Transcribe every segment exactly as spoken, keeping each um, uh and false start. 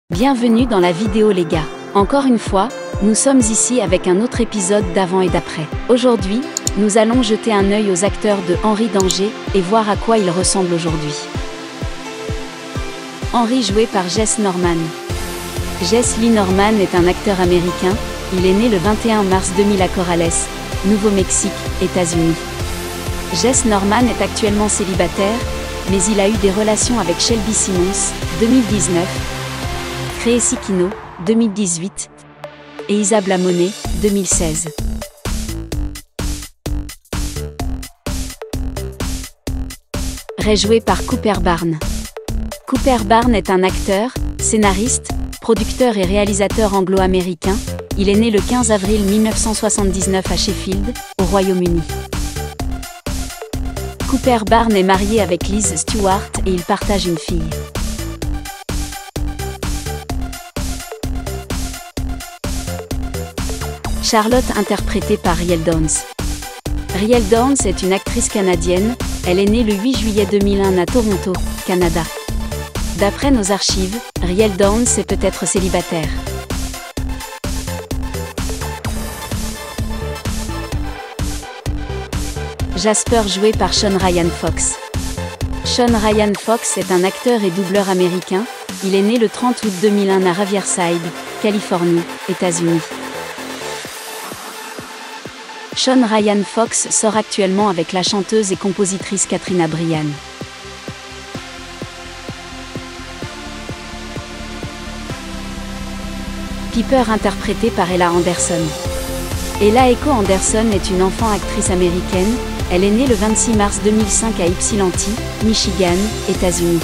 Bienvenue dans la vidéo les gars. Encore une fois, nous sommes ici avec un autre épisode d'avant et d'après. Aujourd'hui, nous allons jeter un œil aux acteurs de Henry d'Angers et voir à quoi ils ressemblent aujourd'hui. Henry joué par Jess Norman. Jess Lee Norman est un acteur américain. Il est né le vingt et un mars deux mille à Corrales, Nouveau-Mexique, États-Unis. Jess Norman est actuellement célibataire, mais il a eu des relations avec Shelby Simmons, deux mille dix-neuf, Tracy Kino, deux mille dix-huit, et Isabella Monet, deux mille seize. Ray joué par Cooper Barnes. Cooper Barnes est un acteur, scénariste, producteur et réalisateur anglo-américain. Il est né le quinze avril mille neuf cent soixante-dix-neuf à Sheffield, au Royaume-Uni. Cooper Barnes est marié avec Liz Stewart et il partage une fille. Charlotte interprétée par Rielle Downs. Rielle Downs est une actrice canadienne. Elle est née le huit juillet deux mille un à Toronto, Canada. D'après nos archives, Rielle Downs est peut-être célibataire. Jasper joué par Sean Ryan Fox. Sean Ryan Fox est un acteur et doubleur américain. Il est né le trente août deux mille un à Riverside, Californie, États-Unis. Sean Ryan Fox sort actuellement avec la chanteuse et compositrice Katrina Brian. Piper interprétée par Ella Anderson. Ella Echo Anderson est une enfant actrice américaine. Elle est née le vingt-six mars deux mille cinq à Ypsilanti, Michigan, États-Unis.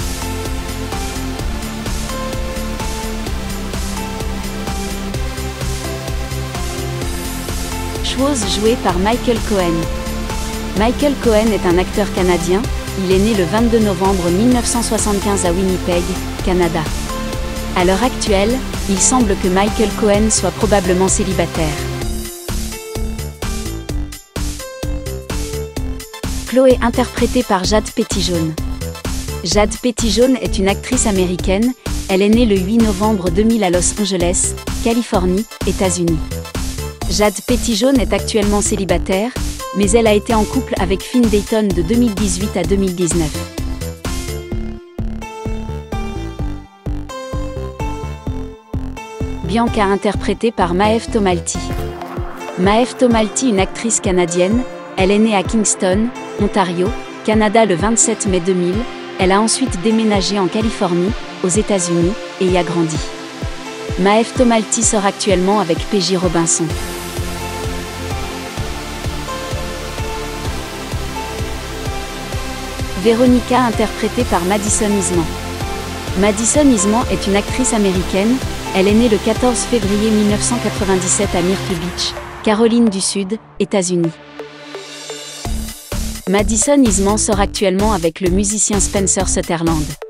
Schwoz joué par Michael Cohen. Michael Cohen est un acteur canadien. Il est né le vingt-deux novembre mille neuf cent soixante-quinze à Winnipeg, Canada. À l'heure actuelle, il semble que Michael Cohen soit probablement célibataire. Chloé interprétée par Jade Pettyjohn. Jade Pettyjohn est une actrice américaine. Elle est née le huit novembre deux mille à Los Angeles, Californie, États-Unis. Jade Pettyjohn est actuellement célibataire, mais elle a été en couple avec Finn Dayton de deux mille dix-huit à deux mille dix-neuf. Bianca interprétée par Maeve Tomalty. Maeve Tomalty, une actrice canadienne. Elle est née à Kingston, Ontario, Canada le vingt-sept mai deux mille. Elle a ensuite déménagé en Californie, aux États-Unis, et y a grandi. Maeve Tomalty sort actuellement avec P J Robinson. Veronica interprétée par Madison Easman. Madison Easman est une actrice américaine. Elle est née le quatorze février mille neuf cent quatre-vingt-dix-sept à Myrtle Beach, Caroline du Sud, États-Unis. Madison Easman sort actuellement avec le musicien Spencer Sutherland.